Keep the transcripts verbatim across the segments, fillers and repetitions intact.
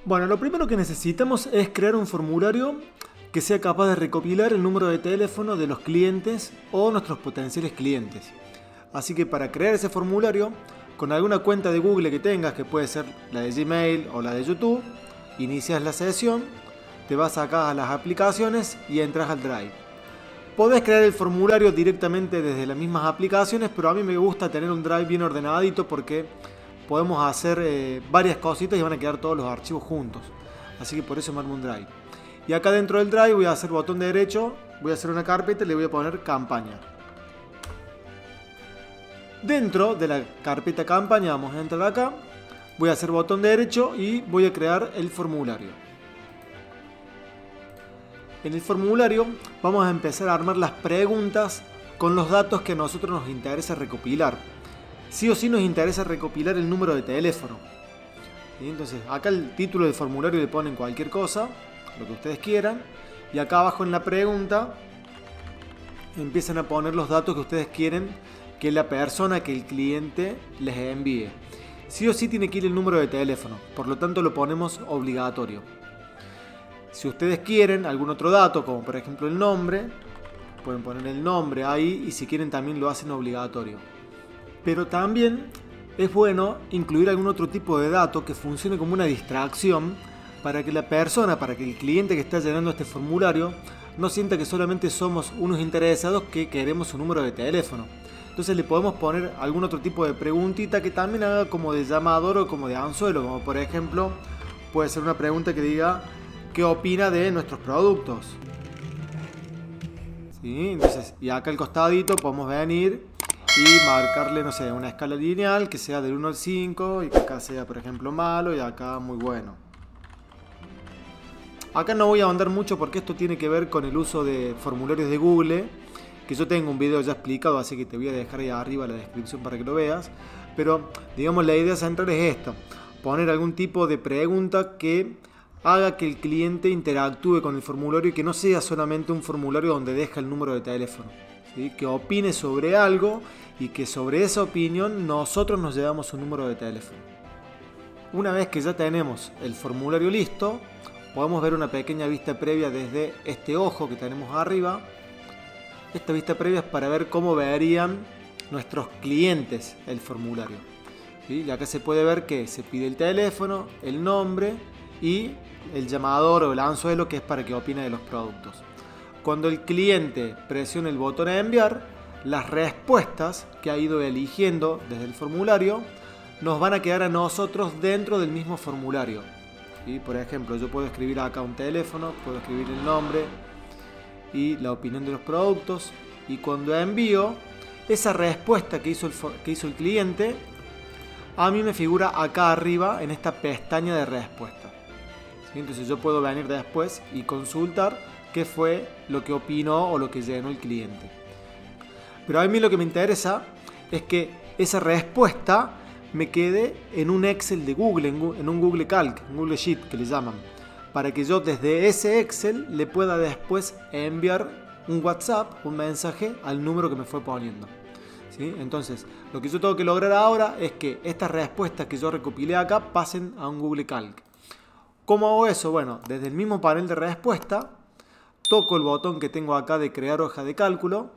Bueno, lo primero que necesitamos es crear un formulario que sea capaz de recopilar el número de teléfono de los clientes o nuestros potenciales clientes. Así que para crear ese formulario, con alguna cuenta de Google que tengas, que puede ser la de Gmail o la de YouTube, inicias la sesión, te vas acá a las aplicaciones y entras al Drive. Podés crear el formulario directamente desde las mismas aplicaciones, pero a mí me gusta tener un Drive bien ordenadito porque podemos hacer eh, varias cositas y van a quedar todos los archivos juntos. Así que por eso me armo un Drive. Y acá dentro del Drive voy a hacer botón derecho, voy a hacer una carpeta y le voy a poner campaña. Dentro de la carpeta campaña vamos a entrar acá, voy a hacer botón derecho y voy a crear el formulario. En el formulario vamos a empezar a armar las preguntas con los datos que a nosotros nos interesa recopilar. Sí o sí nos interesa recopilar el número de teléfono. ¿Sí? Entonces acá el título del formulario le ponen cualquier cosa, lo que ustedes quieran, y acá abajo en la pregunta empiezan a poner los datos que ustedes quieren que la persona, que el cliente les envíe. Sí o sí tiene que ir el número de teléfono, por lo tanto lo ponemos obligatorio. Si ustedes quieren algún otro dato, como por ejemplo el nombre, pueden poner el nombre ahí, y si quieren también lo hacen obligatorio. Pero también es bueno incluir algún otro tipo de dato que funcione como una distracción para que la persona, para que el cliente que está llenando este formulario no sienta que solamente somos unos interesados que queremos su número de teléfono. Entonces le podemos poner algún otro tipo de preguntita que también haga como de llamador o como de anzuelo, como por ejemplo puede ser una pregunta que diga ¿qué opina de nuestros productos? ¿Sí? Entonces, y acá al costadito podemos venir y marcarle, no sé, una escala lineal que sea del uno al cinco y que acá sea por ejemplo malo y acá muy bueno. Acá no voy a ahondar mucho porque esto tiene que ver con el uso de formularios de Google, que yo tengo un video ya explicado, así que te voy a dejar ahí arriba la descripción para que lo veas. Pero digamos la idea central es esta: poner algún tipo de pregunta que haga que el cliente interactúe con el formulario y que no sea solamente un formulario donde deja el número de teléfono, ¿sí? Que opine sobre algo y que sobre esa opinión nosotros nos llevamos un número de teléfono. Una vez que ya tenemos el formulario listo, podemos ver una pequeña vista previa desde este ojo que tenemos arriba. Esta vista previa es para ver cómo verían nuestros clientes el formulario, ¿sí? Y acá se puede ver que se pide el teléfono, el nombre y el llamador o el anzuelo, que es para que opine de los productos. Cuando el cliente presione el botón de enviar, las respuestas que ha ido eligiendo desde el formulario nos van a quedar a nosotros dentro del mismo formulario. ¿Sí? Por ejemplo, yo puedo escribir acá un teléfono, puedo escribir el nombre y la opinión de los productos, y cuando envío esa respuesta que hizo el, que hizo el cliente, a mí me figura acá arriba en esta pestaña de respuesta. ¿Sí? Entonces yo puedo venir después y consultar qué fue lo que opinó o lo que llenó el cliente. Pero a mí lo que me interesa es que esa respuesta me quede en un Excel de Google, en un Google Calc, en Google Sheet que le llaman, para que yo desde ese Excel le pueda después enviar un WhatsApp, un mensaje al número que me fue poniendo. ¿Sí? Entonces, lo que yo tengo que lograr ahora es que estas respuestas que yo recopilé acá pasen a un Google Calc. ¿Cómo hago eso? Bueno, desde el mismo panel de respuesta, toco el botón que tengo acá de crear hoja de cálculo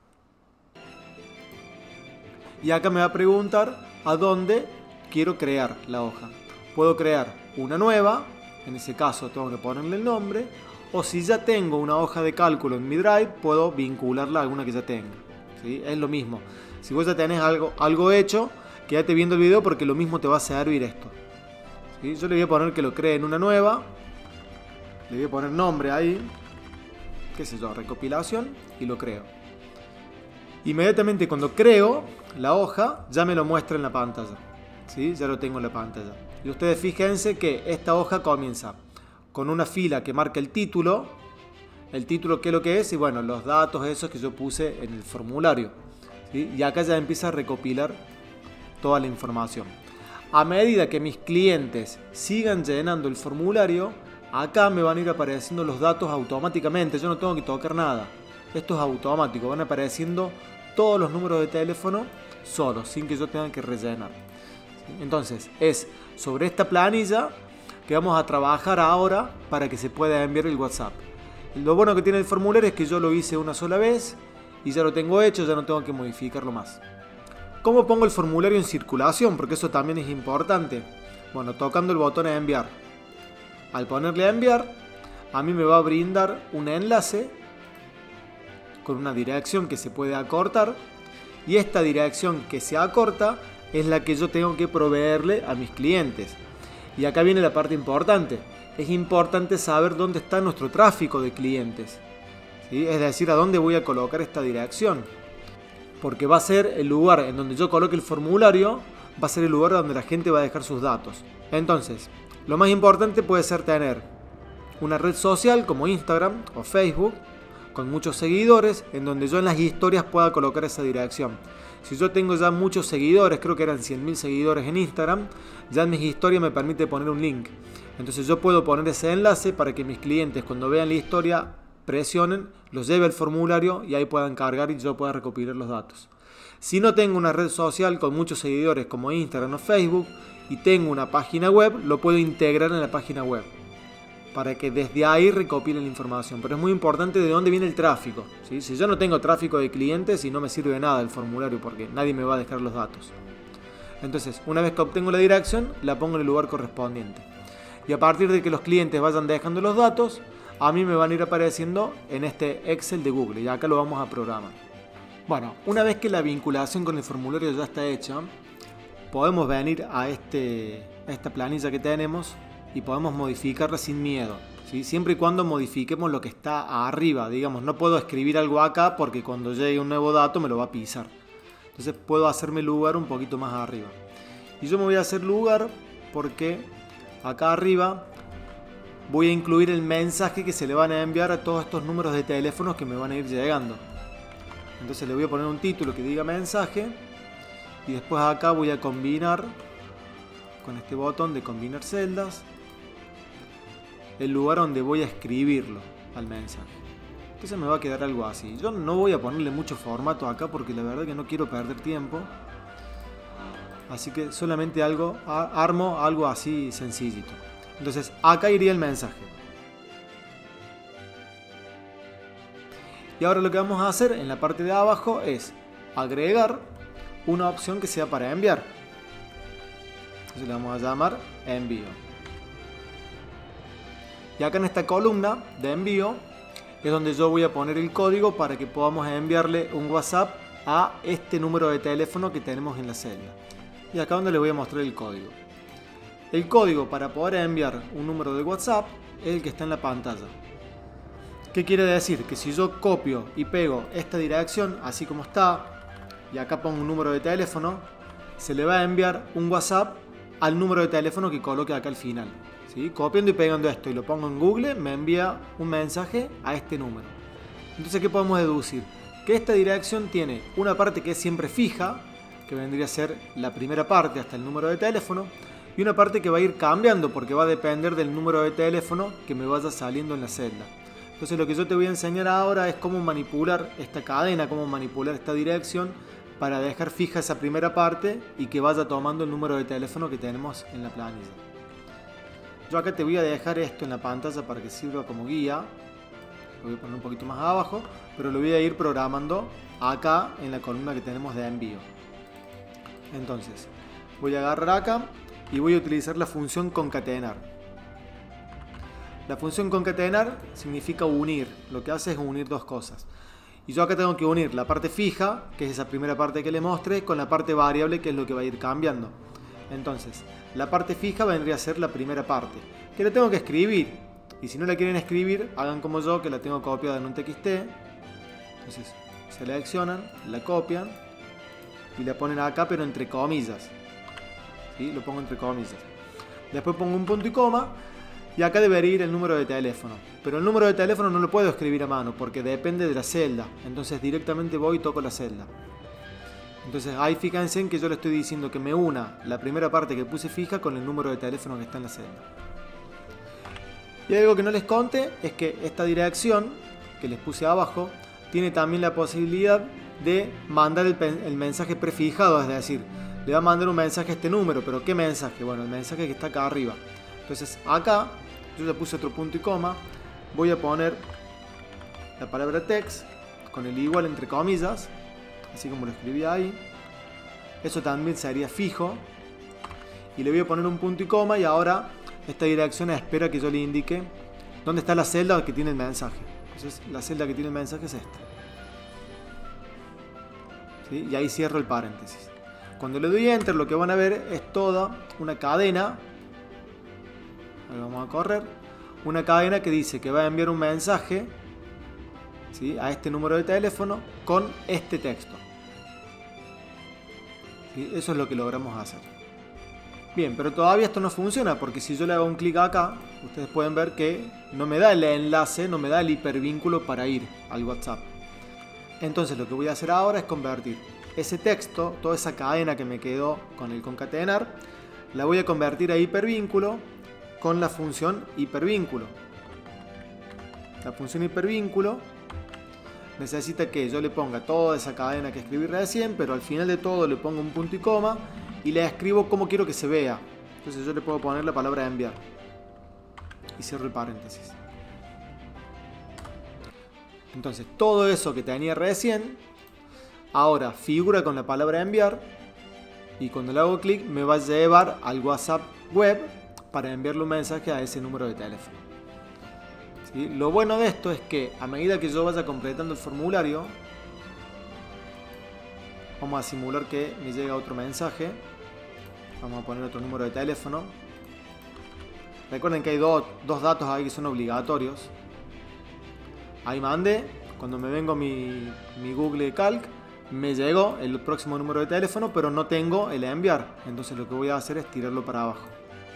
y acá me va a preguntar a dónde quiero crear la hoja. Puedo crear una nueva, en ese caso tengo que ponerle el nombre, o si ya tengo una hoja de cálculo en mi Drive, puedo vincularla a alguna que ya tenga. ¿Sí? Es lo mismo. Si vos ya tenés algo, algo hecho, quédate viendo el video porque lo mismo te va a servir esto. ¿Sí? Yo le voy a poner que lo cree en una nueva, le voy a poner nombre ahí, qué sé yo, recopilación, y lo creo. Inmediatamente cuando creo la hoja, ya me lo muestra en la pantalla. ¿Sí? Ya lo tengo en la pantalla. Y ustedes fíjense que esta hoja comienza con una fila que marca el título, el título qué es lo que es, y bueno, los datos esos que yo puse en el formulario. ¿Sí? Y acá ya empieza a recopilar toda la información. A medida que mis clientes sigan llenando el formulario, acá me van a ir apareciendo los datos automáticamente. Yo no tengo que tocar nada. Esto es automático. Van apareciendo todos los números de teléfono solos, sin que yo tenga que rellenar. Entonces, es sobre esta planilla que vamos a trabajar ahora para que se pueda enviar el WhatsApp. Lo bueno que tiene el formulario es que yo lo hice una sola vez y ya lo tengo hecho, ya no tengo que modificarlo más. ¿Cómo pongo el formulario en circulación? Porque eso también es importante. Bueno, tocando el botón de enviar. Al ponerle a enviar, a mí me va a brindar un enlace con una dirección que se puede acortar, y esta dirección que se acorta es la que yo tengo que proveerle a mis clientes. Y acá viene la parte importante. Es importante saber dónde está nuestro tráfico de clientes, ¿sí? Es decir, a dónde voy a colocar esta dirección. Porque va a ser el lugar en donde yo coloque el formulario, va a ser el lugar donde la gente va a dejar sus datos. Entonces, lo más importante puede ser tener una red social como Instagram o Facebook, con muchos seguidores, en donde yo en las historias pueda colocar esa dirección. Si yo tengo ya muchos seguidores, creo que eran cien mil seguidores en Instagram, ya en mis historias me permite poner un link. Entonces yo puedo poner ese enlace para que mis clientes, cuando vean la historia, presionen, los lleve al formulario y ahí puedan cargar y yo pueda recopilar los datos. Si no tengo una red social con muchos seguidores como Instagram o Facebook y tengo una página web, lo puedo integrar en la página web para que desde ahí recopilen la información. Pero es muy importante de dónde viene el tráfico, ¿sí? Si yo no tengo tráfico de clientes y no me sirve de nada el formulario porque nadie me va a dejar los datos. Entonces, una vez que obtengo la dirección, la pongo en el lugar correspondiente. Y a partir de que los clientes vayan dejando los datos, a mí me van a ir apareciendo en este Excel de Google. Y acá lo vamos a programar. Bueno, una vez que la vinculación con el formulario ya está hecha, podemos venir a, este, a esta planilla que tenemos y podemos modificarla sin miedo, ¿sí? Siempre y cuando modifiquemos lo que está arriba. Digamos, no puedo escribir algo acá porque cuando llegue un nuevo dato me lo va a pisar. Entonces puedo hacerme lugar un poquito más arriba. Y yo me voy a hacer lugar porque acá arriba voy a incluir el mensaje que se le van a enviar a todos estos números de teléfonos que me van a ir llegando. Entonces le voy a poner un título que diga mensaje y después acá voy a combinar con este botón de combinar celdas el lugar donde voy a escribirlo al mensaje. Entonces me va a quedar algo así. Yo no voy a ponerle mucho formato acá porque la verdad que no quiero perder tiempo. Así que solamente algo, armo algo así sencillito. Entonces acá iría el mensaje. Y ahora lo que vamos a hacer en la parte de abajo es agregar una opción que sea para enviar. Entonces le vamos a llamar envío. Y acá en esta columna de envío es donde yo voy a poner el código para que podamos enviarle un WhatsApp a este número de teléfono que tenemos en la celda. Y acá donde le voy a mostrar el código. El código para poder enviar un número de WhatsApp es el que está en la pantalla. ¿Qué quiere decir? Que si yo copio y pego esta dirección así como está y acá pongo un número de teléfono, se le va a enviar un WhatsApp al número de teléfono que coloque acá al final. ¿Sí? Copiando y pegando esto y lo pongo en Google, me envía un mensaje a este número. Entonces, ¿qué podemos deducir? Que esta dirección tiene una parte que es siempre fija, que vendría a ser la primera parte hasta el número de teléfono, y una parte que va a ir cambiando porque va a depender del número de teléfono que me vaya saliendo en la celda. Entonces lo que yo te voy a enseñar ahora es cómo manipular esta cadena, cómo manipular esta dirección para dejar fija esa primera parte y que vaya tomando el número de teléfono que tenemos en la planilla. Yo acá te voy a dejar esto en la pantalla para que sirva como guía. Lo voy a poner un poquito más abajo, pero lo voy a ir programando acá en la columna que tenemos de envío. Entonces, voy a agarrar acá y voy a utilizar la función concatenar. La función concatenar significa unir. Lo que hace es unir dos cosas. Y yo acá tengo que unir la parte fija, que es esa primera parte que le mostré, con la parte variable, que es lo que va a ir cambiando. Entonces, la parte fija vendría a ser la primera parte, que la tengo que escribir. Y si no la quieren escribir, hagan como yo, que la tengo copiada en un T X T. Entonces, seleccionan, la copian y la ponen acá, pero entre comillas. ¿Sí? Lo pongo entre comillas. Después pongo un punto y coma. Y acá debería ir el número de teléfono. Pero el número de teléfono no lo puedo escribir a mano porque depende de la celda. Entonces directamente voy y toco la celda. Entonces ahí fíjense en que yo le estoy diciendo que me una la primera parte que puse fija con el número de teléfono que está en la celda. Y algo que no les conté es que esta dirección que les puse abajo tiene también la posibilidad de mandar el, el mensaje prefijado. Es decir, le va a mandar un mensaje a este número. ¿Pero qué mensaje? Bueno, el mensaje que está acá arriba. Entonces acá yo ya puse otro punto y coma, voy a poner la palabra text con el igual entre comillas, así como lo escribí ahí. Eso también sería fijo. Y le voy a poner un punto y coma, y ahora esta dirección espera que yo le indique dónde está la celda que tiene el mensaje. Entonces la celda que tiene el mensaje es esta. ¿Sí? Y ahí cierro el paréntesis. Cuando le doy enter, lo que van a ver es toda una cadena. Ahí vamos a correr. Una cadena que dice que va a enviar un mensaje, ¿sí?, a este número de teléfono con este texto. ¿Sí? Eso es lo que logramos hacer. Bien, pero todavía esto no funciona, porque si yo le hago un clic acá, ustedes pueden ver que no me da el enlace, no me da el hipervínculo para ir al WhatsApp. Entonces lo que voy a hacer ahora es convertir ese texto, toda esa cadena que me quedó con el concatenar, la voy a convertir a hipervínculo con la función hipervínculo. La función hipervínculo necesita que yo le ponga toda esa cadena que escribí recién, pero al final de todo le pongo un punto y coma y le escribo como quiero que se vea. Entonces yo le puedo poner la palabra enviar y cierro el paréntesis. Entonces todo eso que tenía recién ahora figura con la palabra enviar, y cuando le hago clic me va a llevar al WhatsApp web para enviarle un mensaje a ese número de teléfono. ¿Sí? Lo bueno de esto es que a medida que yo vaya completando el formulario, vamos a simular que me llega otro mensaje. Vamos a poner otro número de teléfono. Recuerden que hay do, dos datos ahí que son obligatorios. Ahí mandé. Cuando me vengo mi, mi Google Calc, me llegó el próximo número de teléfono, pero no tengo el enviar. Entonces lo que voy a hacer es tirarlo para abajo.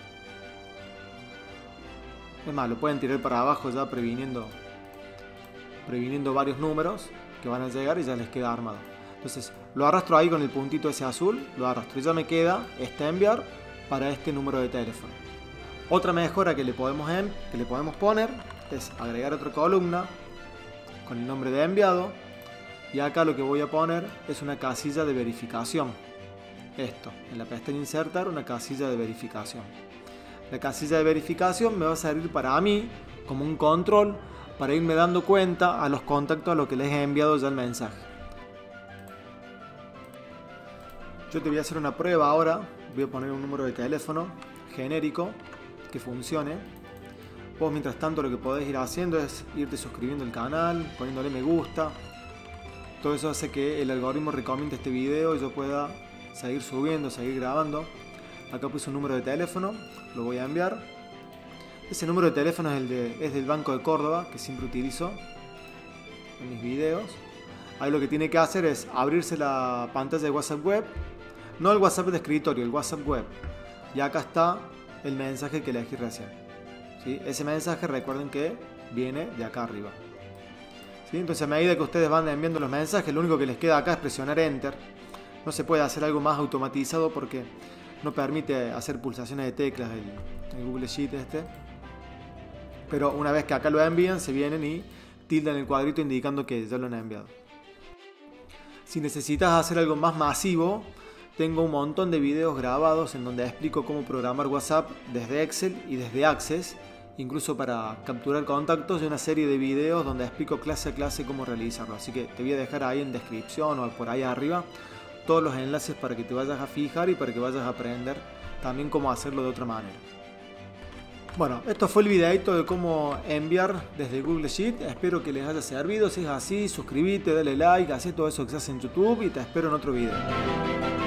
Es más, lo pueden tirar para abajo ya previniendo, previniendo varios números que van a llegar y ya les queda armado. Entonces lo arrastro ahí con el puntito ese azul, lo arrastro y ya me queda este enviar para este número de teléfono. Otra mejora que le podemos, que le podemos poner es agregar otra columna con el nombre de enviado, y acá lo que voy a poner es una casilla de verificación. Esto, en la pestaña insertar, una casilla de verificación. La casilla de verificación me va a servir para mí como un control para irme dando cuenta a los contactos a los que les he enviado ya el mensaje. Yo te voy a hacer una prueba ahora. Voy a poner un número de teléfono genérico que funcione. Vos mientras tanto lo que podés ir haciendo es irte suscribiendo al canal, poniéndole me gusta. Todo eso hace que el algoritmo recomiende este video y yo pueda seguir subiendo, seguir grabando. Acá puse un número de teléfono, lo voy a enviar. Ese número de teléfono es, el de, es del Banco de Córdoba, que siempre utilizo en mis videos. Ahí lo que tiene que hacer es abrirse la pantalla de WhatsApp web, no el WhatsApp de escritorio, el WhatsApp web. Y acá está el mensaje que elegí recién. ¿Sí? Ese mensaje, recuerden que viene de acá arriba. ¿Sí? Entonces a medida que ustedes van enviando los mensajes, lo único que les queda acá es presionar Enter. No se puede hacer algo más automatizado porque no permite hacer pulsaciones de teclas el, el Google Sheet este. Pero una vez que acá lo envían, se vienen y tildan el cuadrito indicando que ya lo han enviado. Si necesitas hacer algo más masivo, tengo un montón de videos grabados en donde explico cómo programar WhatsApp desde Excel y desde Access, incluso para capturar contactos, y una serie de videos donde explico clase a clase cómo realizarlo. Así que te voy a dejar ahí en descripción o por ahí arriba todos los enlaces para que te vayas a fijar y para que vayas a aprender también cómo hacerlo de otra manera. Bueno, esto fue el videito de cómo enviar desde Google Sheet. Espero que les haya servido. Si es así, suscríbete, dale like, haz todo eso que se hace en YouTube y te espero en otro video.